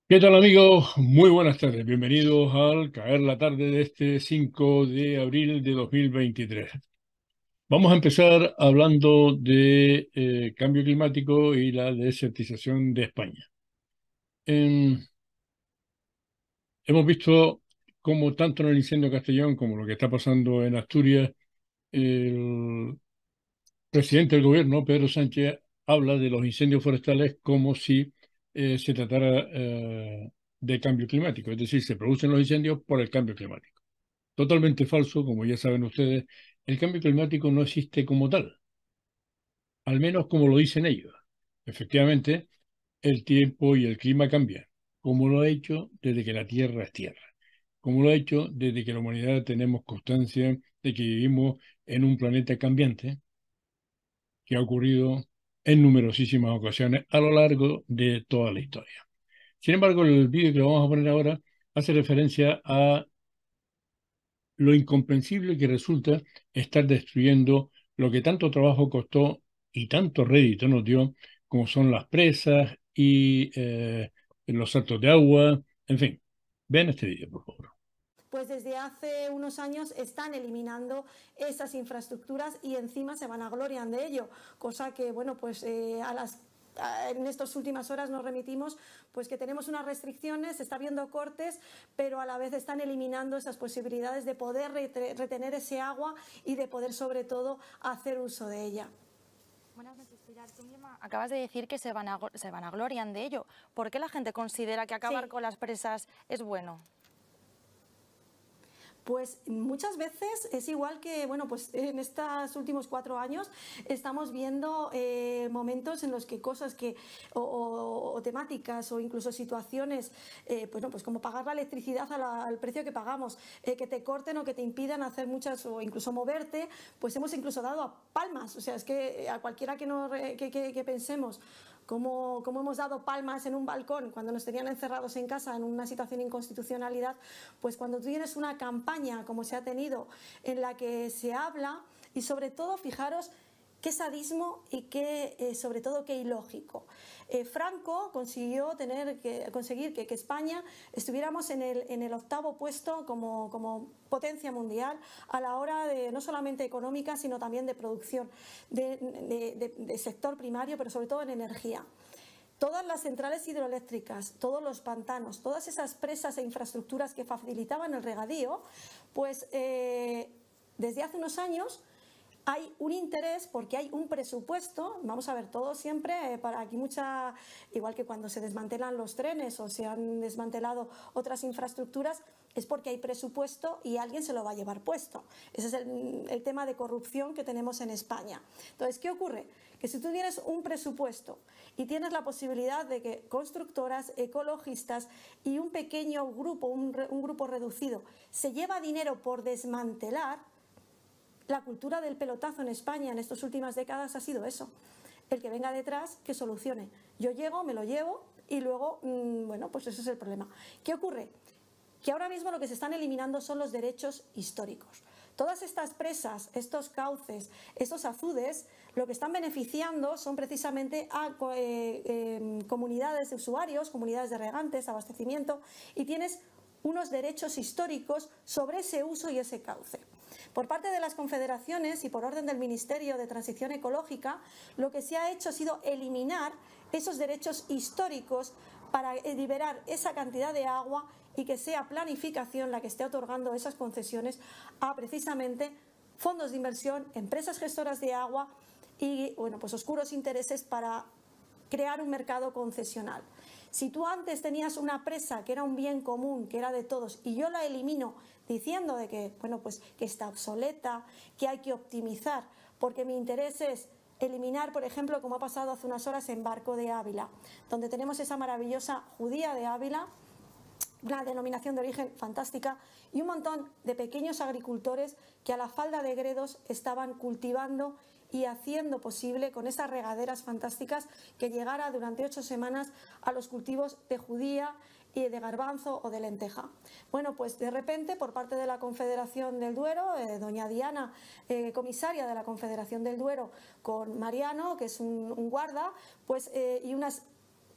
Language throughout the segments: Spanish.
¿Qué tal, amigos? Muy buenas tardes. Bienvenidos al caer la tarde de este 5 de abril de 2023. Vamos a empezar hablando de cambio climático y la desertización de España. Em, Hemos visto cómo tanto en el incendio de Castellón como lo que está pasando en Asturias, el presidente del gobierno, Pedro Sánchez, habla de los incendios forestales como si se tratara de cambio climático. Es decir, se producen los incendios por el cambio climático. Totalmente falso, como ya saben ustedes, el cambio climático no existe como tal, al menos como lo dicen ellos. Efectivamente, el tiempo y el clima cambian, como lo ha hecho desde que la Tierra es Tierra, como lo ha hecho desde que la humanidad tenemos constancia de que vivimos en un planeta cambiante, que ha ocurrido en numerosísimas ocasiones a lo largo de toda la historia. Sin embargo, el vídeo que vamos a poner ahora hace referencia a lo incomprensible que resulta estar destruyendo lo que tanto trabajo costó y tanto rédito nos dio, como son las presas y los saltos de agua, en fin. Vean este vídeo, por favor. Pues desde hace unos años están eliminando esas infraestructuras y encima se vanaglorian de ello, cosa que, bueno, pues en estas últimas horas nos remitimos pues que tenemos unas restricciones, se está viendo cortes, pero a la vez están eliminando esas posibilidades de poder retener ese agua y de poder sobre todo hacer uso de ella. Buenas noches, Pilar. Tú misma acabas de decir que se vanaglorian de ello. ¿Por qué la gente considera que acabar Sí. con las presas es bueno? Pues muchas veces es igual que, bueno, pues en estos últimos 4 años estamos viendo momentos en los que cosas que, o temáticas o incluso situaciones, pues, no, pues como pagar la electricidad al precio que pagamos, que te corten o que te impidan hacer muchas o incluso moverte, pues hemos incluso dado a palmas. O sea, es que a cualquiera que pensemos cómo hemos dado palmas en un balcón cuando nos tenían encerrados en casa en una situación de inconstitucionalidad, pues cuando tú tienes una campaña como se ha tenido en la que se habla y sobre todo, fijaros, qué sadismo y sobre todo qué ilógico. Franco consiguió conseguir que España estuviéramos en el octavo puesto como potencia mundial a la hora de no solamente económica sino también de producción de sector primario, pero sobre todo en energía. Todas las centrales hidroeléctricas, todos los pantanos, todas esas presas e infraestructuras que facilitaban el regadío, pues desde hace unos años hay un interés porque hay un presupuesto. Vamos a ver, todo siempre, para aquí mucha, igual que cuando se desmantelan los trenes o se han desmantelado otras infraestructuras, es porque hay presupuesto y alguien se lo va a llevar puesto. Ese es el tema de corrupción que tenemos en España. Entonces, ¿qué ocurre? Que si tú tienes un presupuesto y tienes la posibilidad de que constructoras, ecologistas y un pequeño grupo, un grupo reducido, se lleva dinero por desmantelar, la cultura del pelotazo en España en estas últimas décadas ha sido eso. El que venga detrás, que solucione. Yo llego, me lo llevo y luego, bueno, pues ese es el problema. ¿Qué ocurre? Que ahora mismo lo que se están eliminando son los derechos históricos. Todas estas presas, estos cauces, estos azudes, lo que están beneficiando son precisamente a comunidades de usuarios, comunidades de regantes, abastecimiento, y tienes unos derechos históricos sobre ese uso y ese cauce. Por parte de las confederaciones y por orden del Ministerio de Transición Ecológica, lo que se ha hecho ha sido eliminar esos derechos históricos para liberar esa cantidad de agua y que sea planificación la que esté otorgando esas concesiones a precisamente fondos de inversión, empresas gestoras de agua y, bueno, pues oscuros intereses para crear un mercado concesional. Si tú antes tenías una presa que era un bien común, que era de todos, y yo la elimino diciendo de que, bueno, pues que está obsoleta, que hay que optimizar, porque mi interés es eliminar, por ejemplo, como ha pasado hace unas horas en Barco de Ávila, donde tenemos esa maravillosa judía de Ávila, una denominación de origen fantástica, y un montón de pequeños agricultores que a la falda de Gredos estaban cultivando y haciendo posible con esas regaderas fantásticas que llegara durante 8 semanas a los cultivos de judía y de garbanzo o de lenteja. Bueno, pues de repente por parte de la Confederación del Duero, doña Diana, comisaria de la Confederación del Duero, con Mariano, que es un guarda, pues y unas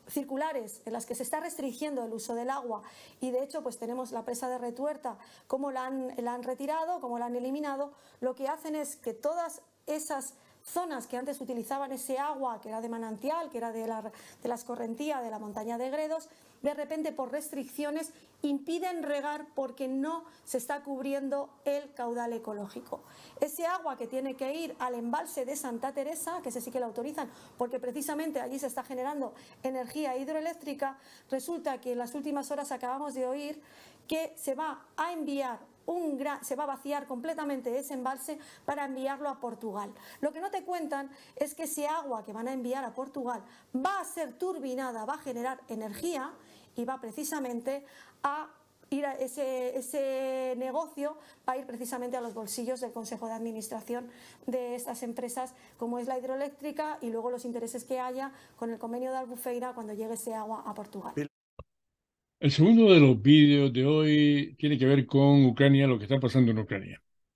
circulares en las que se está restringiendo el uso del agua y de hecho pues tenemos la presa de Retuerta, cómo la han retirado, cómo la han eliminado, lo que hacen es que todas esas zonas que antes utilizaban ese agua que era de manantial, que era de la escorrentía de la montaña de Gredos, de repente por restricciones impiden regar porque no se está cubriendo el caudal ecológico. Ese agua que tiene que ir al embalse de Santa Teresa, que ese sí que lo autorizan porque precisamente allí se está generando energía hidroeléctrica, resulta que en las últimas horas acabamos de oír que se va a enviar se va a vaciar completamente ese embalse para enviarlo a Portugal. Lo que no te cuentan es que ese agua que van a enviar a Portugal va a ser turbinada, va a generar energía y va precisamente a ir a ese negocio, va a ir precisamente a los bolsillos del Consejo de Administración de estas empresas, como es la hidroeléctrica, y luego los intereses que haya con el convenio de Albufeira cuando llegue ese agua a Portugal. El segundo de los vídeos de hoy tiene que ver con Ucrania, lo que está pasando en Ucrania.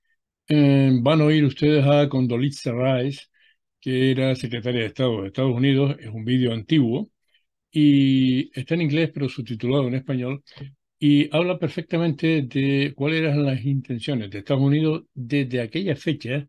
Van a oír ustedes a Condoleezza Rice, que era secretaria de Estado de Estados Unidos. Es un vídeo antiguo y está en inglés pero subtitulado en español y habla perfectamente de cuáles eran las intenciones de Estados Unidos desde aquella fecha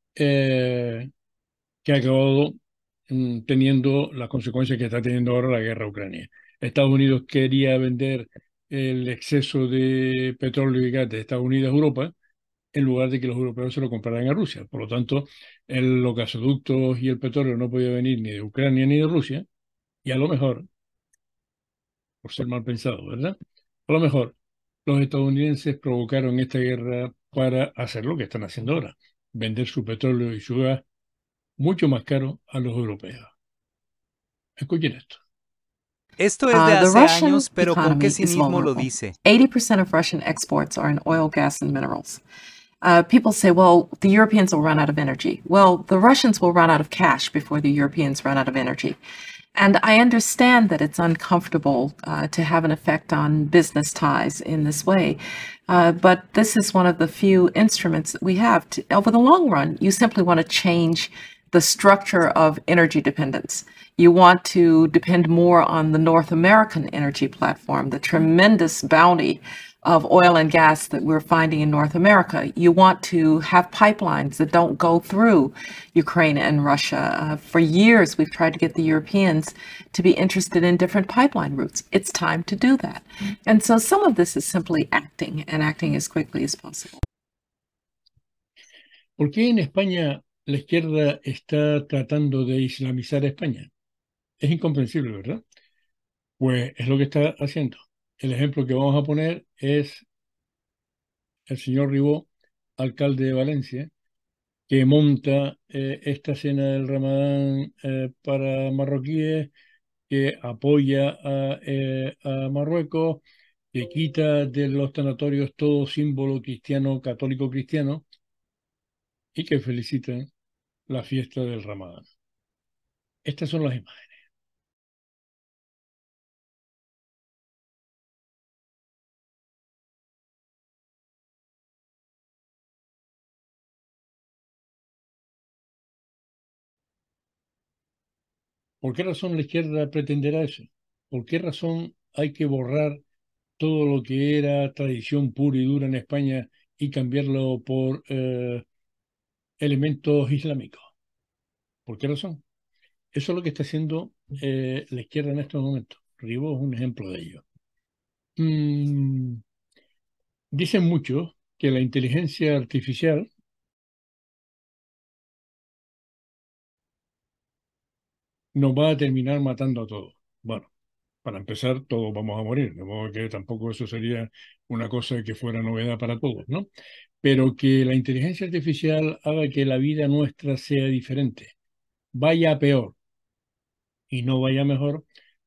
que ha acabado teniendo las consecuencias que está teniendo ahora la guerra a Ucrania. Estados Unidos quería vender el exceso de petróleo y gas de Estados Unidos a Europa en lugar de que los europeos se lo compraran a Rusia. Por lo tanto, los gasoductos y el petróleo no podía venir ni de Ucrania ni de Rusia, y a lo mejor, por ser mal pensado, ¿verdad? A lo mejor los estadounidenses provocaron esta guerra para hacer lo que están haciendo ahora, vender su petróleo y su gas mucho más caro a los europeos. Escuchen esto. Esto es de The hace Russian años, pero ¿con qué economy is cinismo lo vulnerable. dice? 80% of Russian exports are in oil, gas, and minerals. People say, well, the Europeans will run out of energy. Well, the Russians will run out of cash before the Europeans run out of energy. And I understand that it's uncomfortable to have an effect on business ties in this way. But this is one of the few instruments that we have. Over the long run, you simply want to change the structure of energy dependence. You want to depend more on the North American energy platform, the tremendous bounty of oil and gas that we're finding in North America. You want to have pipelines that don't go through Ukraine and Russia. For years, we've tried to get the Europeans to be interested in different pipeline routes. It's time to do that. And so some of this is simply acting, and acting as quickly as possible. ¿Por qué en España la izquierda está tratando de islamizar a España? Es incomprensible, ¿verdad? Pues es lo que está haciendo. El ejemplo que vamos a poner es el señor Ribó, alcalde de Valencia, que monta esta cena del Ramadán para marroquíes, que apoya a Marruecos, que quita de los tanatorios todo símbolo cristiano, católico cristiano, y que felicita la fiesta del Ramadán. Estas son las imágenes. ¿Por qué razón la izquierda pretenderá eso? ¿Por qué razón hay que borrar todo lo que era tradición pura y dura en España y cambiarlo por elementos islámicos? ¿Por qué razón? Eso es lo que está haciendo la izquierda en estos momentos. Ribó es un ejemplo de ello. Dicen muchos que la inteligencia artificial nos va a terminar matando a todos. Bueno, para empezar, todos vamos a morir, de modo que tampoco eso sería una cosa que fuera novedad para todos, ¿no? Pero que la inteligencia artificial haga que la vida nuestra sea diferente, vaya a peor y no vaya mejor,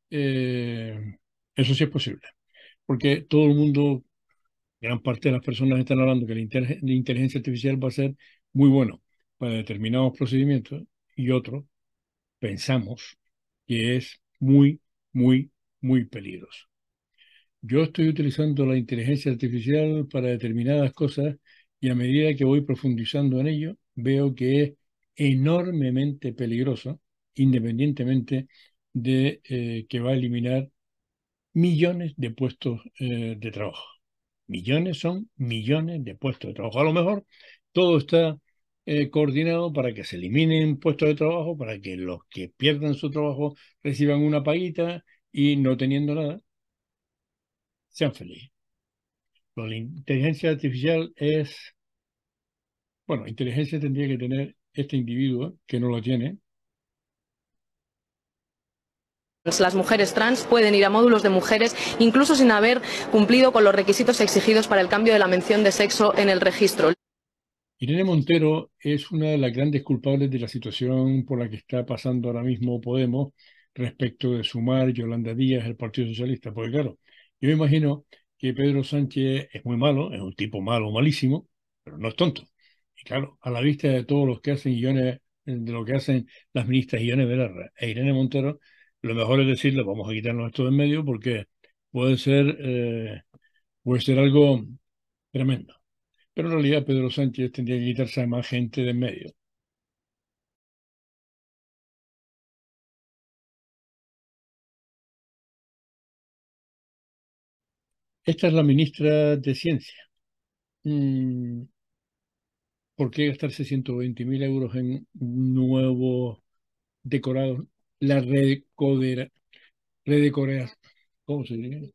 eso sí es posible. Porque todo el mundo, gran parte de las personas están hablando que la inteligencia artificial va a ser muy bueno para determinados procedimientos y otros pensamos que es muy, muy, muy peligroso. Yo estoy utilizando la inteligencia artificial para determinadas cosas y a medida que voy profundizando en ello, veo que es enormemente peligroso, independientemente de que va a eliminar millones de puestos de trabajo. Millones son millones de puestos de trabajo. A lo mejor todo está coordinado para que se eliminen puestos de trabajo, para que los que pierdan su trabajo reciban una paguita y no teniendo nada, sean felices. La inteligencia artificial es, bueno, inteligencia tendría que tener este individuo, que no lo tiene. Las mujeres trans pueden ir a módulos de mujeres incluso sin haber cumplido con los requisitos exigidos para el cambio de la mención de sexo en el registro. Irene Montero es una de las grandes culpables de la situación por la que está pasando ahora mismo Podemos respecto de Sumar, Yolanda Díaz, el Partido Socialista. Porque claro, yo me imagino que Pedro Sánchez es muy malo, es un tipo malo, malísimo, pero no es tonto. Y claro, a la vista de todos los que hacen de lo que hacen las ministras Ione Belarra e Irene Montero, lo mejor es decirle, vamos a quitarnos esto de en medio porque puede ser algo tremendo. Pero en realidad Pedro Sánchez tendría que quitarse a más gente de en medio. Esta es la ministra de Ciencia. ¿Por qué gastarse 120.000 euros en nuevos decorados? La redecorar, ¿cómo se dice?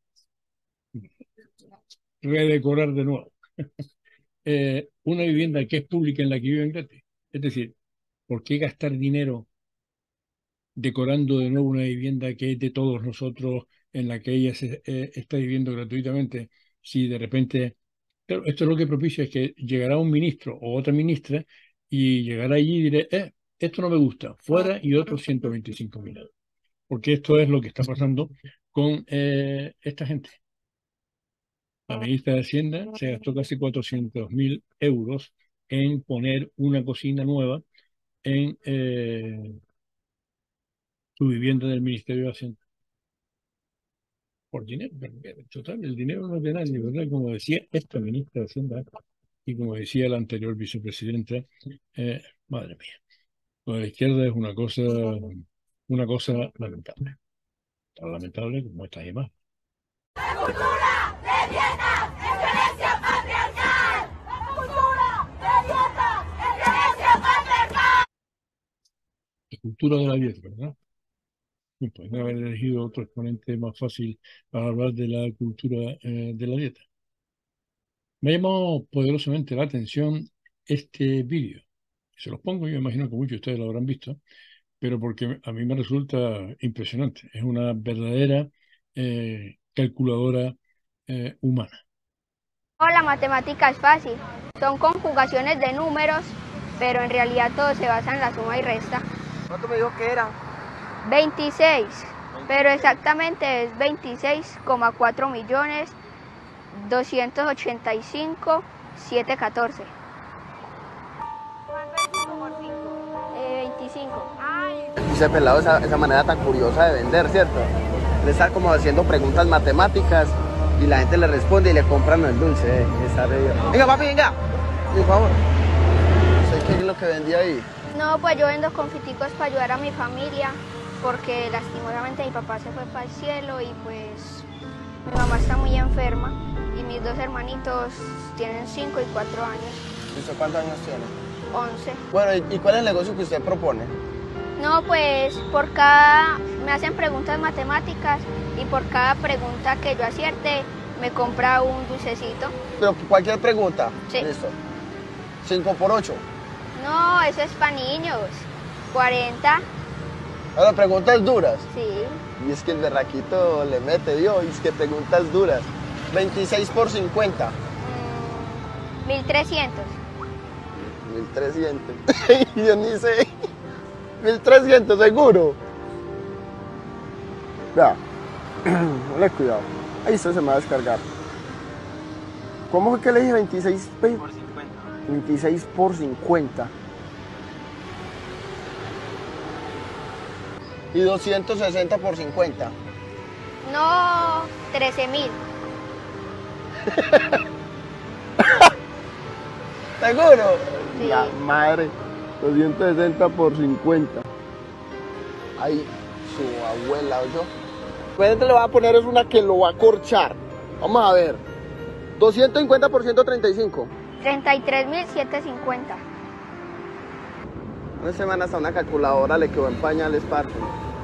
Redecorar de nuevo. Una vivienda que es pública en la que viven gratis. Es decir, ¿por qué gastar dinero decorando de nuevo una vivienda que es de todos nosotros, en la que ella está viviendo gratuitamente, si de repente... Claro, esto es lo que propicia es que llegará un ministro o otra ministra y llegará allí y diré, esto no me gusta, fuera y otros 125.000 euros. Porque esto es lo que está pasando con esta gente. La ministra de Hacienda se gastó casi 400.000 euros en poner una cocina nueva en su vivienda del Ministerio de Hacienda. Por dinero, total, el dinero no es de nadie, ¿verdad? Como decía esta ministra de Hacienda y como decía la anterior vicepresidenta, madre mía, lo de la izquierda es una cosa lamentable. Tan lamentable como estas imágenes. ¡Cultura de dieta! ¡Excelencia patriarcal! ¡Cultura de dieta! ¡Excelencia patriarcal! La cultura de la dieta, ¿verdad? Y pueden haber elegido otro exponente más fácil para hablar de la cultura de la dieta. Me ha llamado poderosamente la atención este vídeo. Se los pongo, yo imagino que muchos de ustedes lo habrán visto, pero porque a mí me resulta impresionante. Es una verdadera calculadora humana. La matemática es fácil, son conjugaciones de números, pero en realidad todo se basa en la suma y resta. ¿Cuánto me dijo que era? 26, pero exactamente es 26,4.285.714. ¿Cuánto es 5 por 5? 25. Ay. Y se ha pelado esa manera tan curiosa de vender, ¿cierto? Le está como haciendo preguntas matemáticas y la gente le responde y le compran el dulce. Está re bien. Venga, papi, venga. Por favor. ¿Qué es lo que vendía ahí? No, pues yo vendo confiticos para ayudar a mi familia, porque lastimosamente mi papá se fue para el cielo y pues mi mamá está muy enferma y mis dos hermanitos tienen 5 y 4 años. ¿Y usted cuántos años tiene? 11. Bueno, ¿y cuál es el negocio que usted propone? No, pues me hacen preguntas matemáticas y por cada pregunta que yo acierte me compra un dulcecito. Pero cualquier pregunta. Sí. Listo. 5 por 8. No, eso es para niños. 40. Ahora, preguntas duras. Sí. Y es que el berraquito le mete, Dios, y es que preguntas duras. 26 por 50. 1300. 1300. Yo ni sé. 1300, seguro. Vea. Ponle cuidado. Ahí esto se me va a descargar. ¿Cómo fue que le dije 26 por 50? 26 por 50. Y 260 por 50. No, 13.000. ¿Seguro? Sí. La madre. 260 por 50. Ahí, su abuela o yo. Pues le va a poner es una que lo va a corchar. Vamos a ver. 250 por 135. 33.750. Una semana hasta una calculadora le quedó en pañales, parce.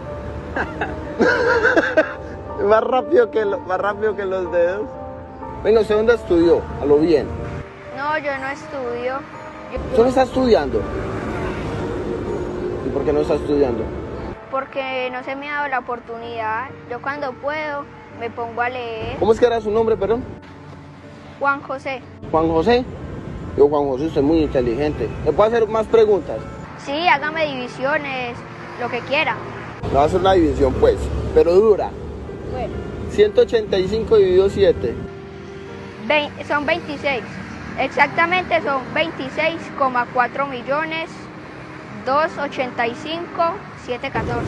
más rápido que los dedos. Venga, ¿usted dónde estudió? A lo bien. No, yo no estudio. ¿Usted no está estudiando? ¿Y por qué no está estudiando? Porque no se me ha dado la oportunidad. Yo cuando puedo me pongo a leer. ¿Cómo es que era su nombre, perdón? Juan José. Juan José. Yo, Juan José, usted es muy inteligente. ¿Le puedo hacer más preguntas? Sí, hágame divisiones, lo que quiera. Le voy a hacer una división, pues, pero dura. Bueno. 185 dividido 7. Son 26. Exactamente son 26,4 millones 285,714.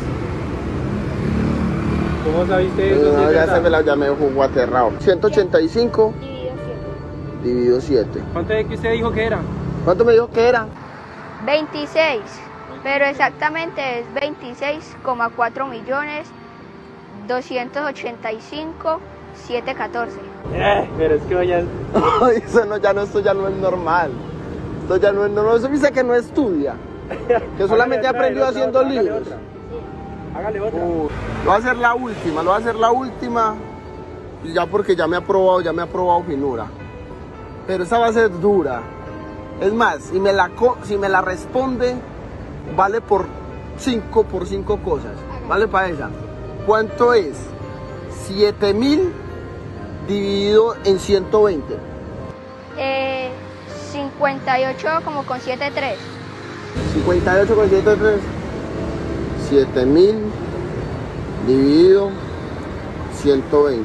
¿Cómo sabiste eso? No, ya me jugó aterrado. 185 dividido 7. ¿Cuánto es que usted dijo que era? ¿Cuánto me dijo que era? 26, pero exactamente es 26,4 millones 285,714. Pero es que vaya... Esto ya no es normal. Esto ya no es normal. Eso dice que no estudia. Que solamente ha aprendido haciendo libros. Hágale otra. Lo voy a hacer la última. Y ya porque ya me ha probado finura. Pero esa va a ser dura. Es más, si me la responde, vale por 5 cosas. Vale para esa. ¿Cuánto es 7.000 dividido en 120? 58 como con 7,3. 58 con 7,3. 7.000 dividido 120.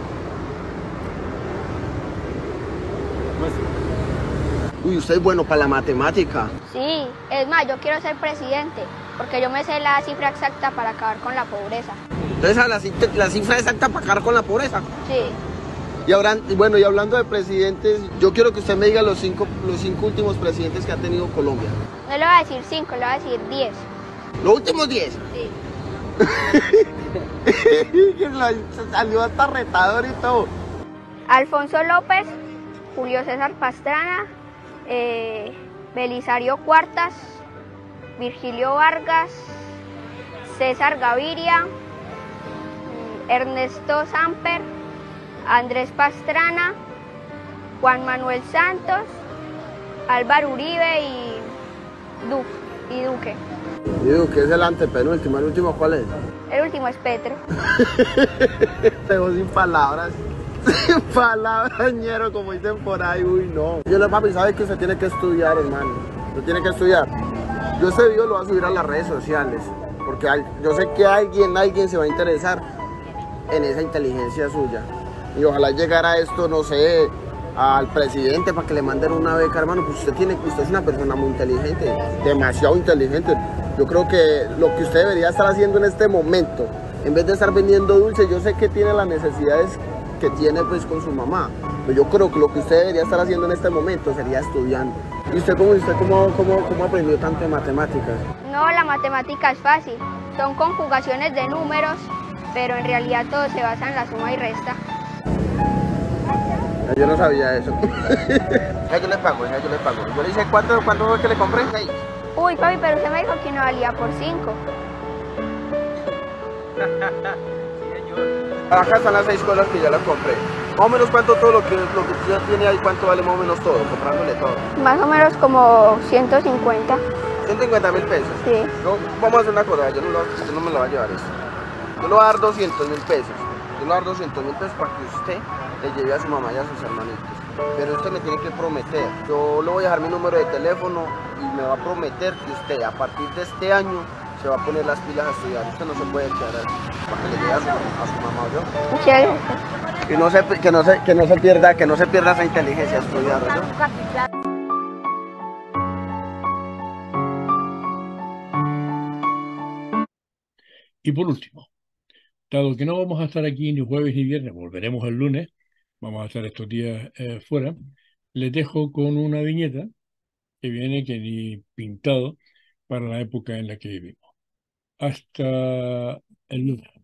Uy, usted es bueno para la matemática. Sí, es más, yo quiero ser presidente, porque yo me sé la cifra exacta para acabar con la pobreza. Entonces, la cifra exacta para acabar con la pobreza. Sí. Y ahora, bueno, y hablando de presidentes, yo quiero que usted me diga los cinco últimos presidentes que ha tenido Colombia. No le voy a decir 5, le voy a decir 10. ¿Los últimos 10? Sí. Salió hasta retador y todo. Alfonso López, Julio César Pastrana, Belisario Cuartas, Virgilio Vargas, César Gaviria, Ernesto Samper, Andrés Pastrana, Juan Manuel Santos, Álvaro Uribe y Duque. Y Duque es el antepenúltimo. ¿El último cuál es? El último es Petro. Pero sin palabras. Sin palabras, ñero, como dicen por ahí. Uy, no. Yo le papi, sabe que usted tiene que estudiar, hermano. Usted tiene que estudiar. Yo este video lo voy a subir a las redes sociales. Porque yo sé que alguien se va a interesar en esa inteligencia suya. Y ojalá llegara esto, no sé, al presidente para que le manden una beca, hermano. Pues usted es una persona muy inteligente, demasiado inteligente. Yo creo que lo que usted debería estar haciendo en este momento, en vez de estar vendiendo dulces, yo sé que tiene las necesidades que tiene pues con su mamá, pero yo creo que lo que usted debería estar haciendo en este momento sería estudiando. ¿Y usted cómo aprendió tanto de matemáticas? No, la matemática es fácil, son conjugaciones de números, pero en realidad todo se basa en la suma y resta. Yo no sabía eso. Ya yo le pago. Yo le dije, ¿cuánto fue que le compré? 6. Uy, papi, pero usted me dijo que no valía por 5. Acá están las 6 cosas que ya las compré. Más o menos cuánto todo lo que usted ya tiene ahí, cuánto vale más o menos todo, comprándole todo. Más o menos como 150. 150.000 pesos. Sí. No, vamos a hacer una cosa, yo no me lo voy a llevar eso. Yo le voy a dar 200.000 pesos. Yo le voy a dar 200.000 pesos para que usted le lleve a su mamá y a sus hermanitos. Pero usted me tiene que prometer. Yo le voy a dejar mi número de teléfono y me va a prometer que usted a partir de este año se va a poner las pilas a estudiar. Usted no se puede quedar para que le lleve a su mamá o yo. Muchas gracias. Que no se pierda esa inteligencia a estudiar, ¿no? Y por último, dado que no vamos a estar aquí ni jueves ni viernes, volveremos el lunes, vamos a estar estos días fuera, les dejo con una viñeta que viene que ni pintado para la época en la que vivimos. Hasta el lunes.